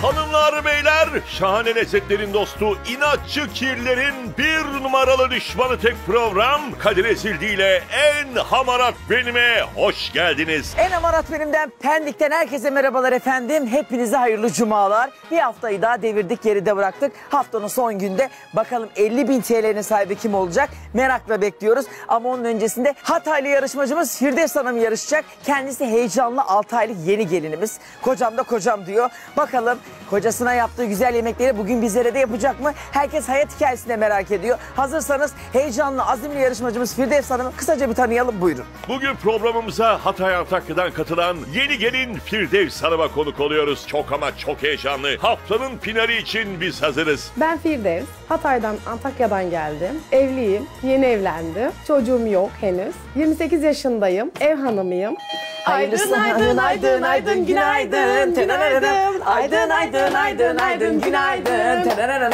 Hanımlar beyler, şahane lezzetlerin dostu, inatçı kirlerin bir numaralı düşmanı tek program Kadir Ezildi ile En Hamarat Benim'e hoş geldiniz. En Hamarat Benim'den Pendik'ten herkese merhabalar efendim. Hepinize hayırlı cumalar. Bir haftayı daha devirdik, geride bıraktık. Haftanın son günde bakalım 50.000 TL'nin sahibi kim olacak? Merakla bekliyoruz. Ama onun öncesinde Hataylı yarışmacımız Firdevs Hanım yarışacak. Kendisi heyecanlı 6 aylık yeni gelinimiz. Kocam da kocam diyor. Bakalım kocasına yaptığı güzel yemekleri bugün bizlere de yapacak mı? Herkes hayat hikayesini de merak ediyor. Hazırsanız heyecanlı, azimli yarışmacımız Firdevs Hanım'ı kısaca bir tanıyalım, buyurun. Bugün programımıza Hatay Antakya'dan katılan yeni gelin Firdevs Hanım'a konuk oluyoruz. Çok ama çok heyecanlı. Haftanın finali için biz hazırız. Ben Firdevs. Hatay'dan, Antakya'dan geldim. Evliyim, yeni evlendim. Çocuğum yok henüz. 28 yaşındayım, ev hanımıyım. Aydın aydın aydın aydın günaydın. Günaydın. Aydın aydın aydın aydın günaydın.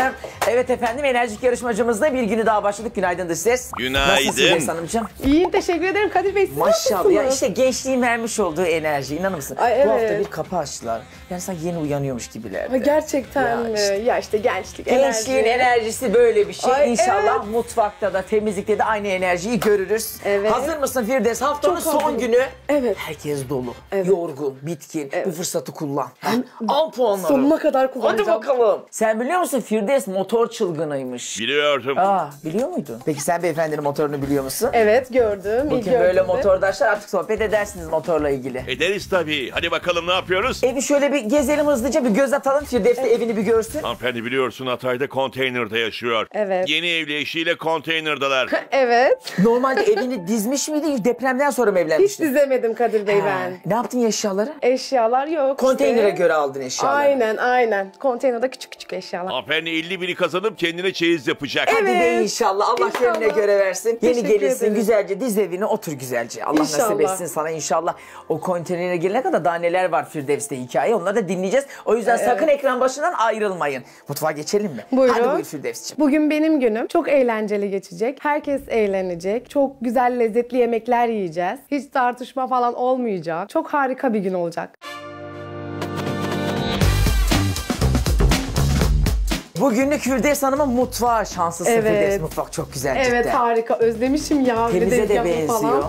Evet efendim, enerjik yarışmacımızla bir günü daha başladık. Günaydın dış ses. Günaydın. Nasılsınız Firdevs Hanımcığım? İyiyim, teşekkür ederim Kadir Bey. Siz Maşallah ya, nasılsınız? işte gençliğin vermiş olduğu enerji, inanır mısın? Ay, Bu hafta evet. bir kapı açtılar. Yani sanki yeni uyanıyormuş gibilerdi. Ha, gerçekten Ya mi? işte. Ya işte gençlik, Gençliğin enerjisi böyle bir şey. Ay, İnşallah evet. mutfakta da temizlikte de aynı enerjiyi görürüz. Evet. Hazır mısın Firdevs? Haftanın Çok son hazırım. günü. Evet. Herkes dolu, Evet. yorgun, bitkin. Evet. Bu fırsatı kullan. Al puanları. Sonuna kadar Hadi kullanacağım. bakalım. Sen biliyor musun Firdevs motor çılgınıymış? Biliyordum. Biliyor muydun? Peki sen beyefendinin motorunu biliyor musun? Evet, gördüm. İlk Bugün böyle gördüğümde. motordaşlar artık sohbet edersiniz motorla ilgili. Ederiz tabii. Hadi bakalım ne yapıyoruz? Evi şöyle bir gezelim hızlıca, bir göz atalım. Firdevs de evini bir görsün. Hanımefendi biliyorsun Hatay'da konteynerde yaşıyor. Evet. Yeni evli eşiyle konteynерdalar. Evet. Normalde evini dizmiş miydi? Depremden sonra mı Hiç evlenmiştin? dizemedim Kadir Bey ben. Ne yaptın eşyaları? Eşyalar yok. Konteynere işte. göre aldın eşyaları. Aynen. Konteynerde küçük küçük eşyalar. Hanımefendi 50.000'i kazanıp kendine çeyiz yapacak. Hadi be Evet. inşallah. Allah İnşallah. kendine göre versin. Yeni Teşekkür gelirsin, ederim. güzelce diz evine otur güzelce. Allah nasip İnşallah. etsin sana inşallah. O konteynere gelene kadar daha neler var Firdevs'te hikaye. Onları da dinleyeceğiz. O yüzden sakın ekran başından ayrılmayın. Mutfağa geçelim mi? Buyurun. Hadi buyur Firdevs'ciğim. Bugün benim günüm. Çok eğlenceli geçecek. Herkes eğlenecek. Çok güzel lezzetli yemekler yiyeceğiz. Hiç tartışma falan olmayacak. Çok harika bir gün olacak. Bugünlük Firdevs Hanım'ın mutfağı şanslısın. Evet. Firdevs mutfak çok güzel Evet, cidden. harika. Özlemişim ya. Temize de Yapı benziyor. falan.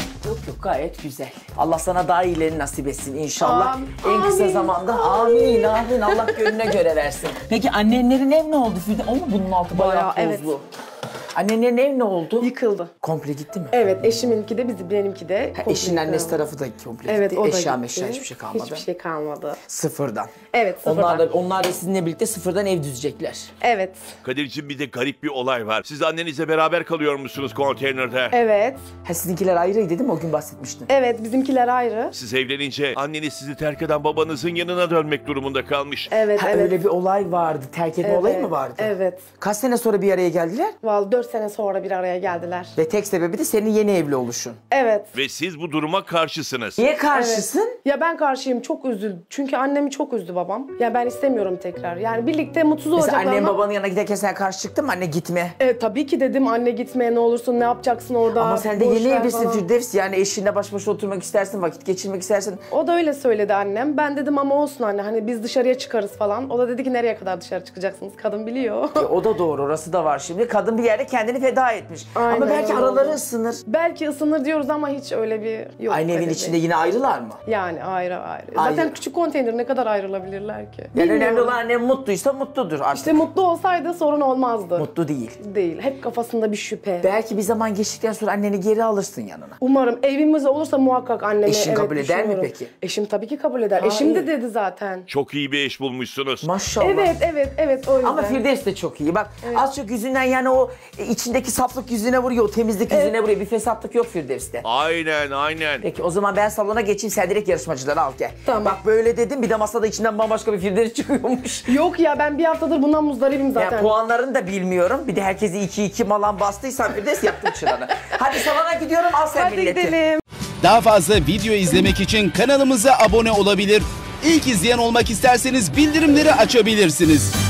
Yok gayet güzel. Allah sana daha iyilerini nasip etsin inşallah. Amin. En kısa Amin. zamanda amin. Allah gönlüne göre versin. Peki annenlerin ev ne oldu Firdevs? O mu bunun altı bayağı Bayağı, tozlu? evet. Annenlerin ev ne oldu? Yıkıldı. Komple gitti mi? Evet, eşiminki de benimki de. Ha, komple eşinin annesi yıkıldı. tarafı da komple Evet, gitti. o da Eşya gitti. meşya hiçbir şey kalmadı. Hiçbir şey kalmadı. Sıfırdan. Evet, sıfırdan. Onlar da sizinle birlikte sıfırdan ev düzecekler. Evet. Kadir'cim bir de garip bir olay var. Siz annenizle beraber kalıyor musunuz konteynerde? Evet. Ha, sizinkiler ayrıydı değil mi? O gün bahsetmiştin. Evet, bizimkiler ayrı. Siz evlenince anneniz sizi terk eden babanızın yanına dönmek durumunda kalmış. Evet, Ha, evet. öyle bir olay vardı. Terk etme olayı mı vardı? Evet. Kaç sene sonra bir araya geldiler? Vallahi 4 sene sonra bir araya geldiler. Ve tek sebebi de senin yeni evli oluşun. Evet. Ve siz bu duruma karşısınız. Niye karşısın? Ya ben karşıyım, çok üzüldüm. Çünkü annemi çok üzdü babam. Ya ben istemiyorum tekrar. Yani birlikte mutsuz Mesela olacaklar annen ama... babanın yanına giderken sen karşı çıktın mı? Anne gitme. Tabii ki dedim, anne gitme, ne olursun, ne yapacaksın orada. Ama sen de boş yeni ver evlisin falan. Firdevs. Yani eşinle baş başa oturmak istersin, vakit geçirmek istersin. O da öyle söyledi annem. Ben dedim ama olsun anne, hani biz dışarıya çıkarız falan. O da dedi ki nereye kadar dışarı çıkacaksınız? Kadın biliyor. O da doğru, orası da var şimdi. Kadın bir yerde kendini feda etmiş. Aynen Ama belki öyle araları oldu. ısınır. Belki ısınır diyoruz ama hiç öyle bir yok. Aynı evin Kadir Bey. içinde yine ayrılar mı? Yani ayrı ayrı. Ayrı. Zaten küçük konteyner, ne kadar ayrılabilirler ki? Yani Bilmiyorum. önemli olan annem mutluysa mutludur artık. İşte mutlu olsaydı sorun olmazdı. Mutlu değil. Değil. Hep kafasında bir şüphe. Belki bir zaman geçtikten sonra anneni geri alırsın yanına. Umarım evimiz olursa muhakkak anneme Eşin kabul eder mi düşünüyorum. peki? Eşim tabii ki kabul eder. Ha, Eşim de iyi. dedi zaten. Çok iyi bir eş bulmuşsunuz. Maşallah. Evet o yüzden. Ama Firdevs de çok iyi. Bak az çok yüzünden yani o içindeki saflık yüzüne vuruyor, o temizlik yüzüne vuruyor. Bir fesatlık yok Firdevs'te. Aynen. Peki o zaman ben salona geçeyim, sen direkt yarışmacıları al gel. Tamam. Bak böyle dedim, bir de masada içinden bambaşka bir Firdevs çıkıyormuş. Yok ya, ben bir haftadır bundan muzdaribim zaten. Yani puanlarını da bilmiyorum. Bir de herkesi 2-2 malan bastıysan Firdevs yaptım çıranı. Hadi salona gidiyorum, al sen Hadi milleti. gidelim. Daha fazla video izlemek için kanalımıza abone olabilir. İlk izleyen olmak isterseniz bildirimleri açabilirsiniz.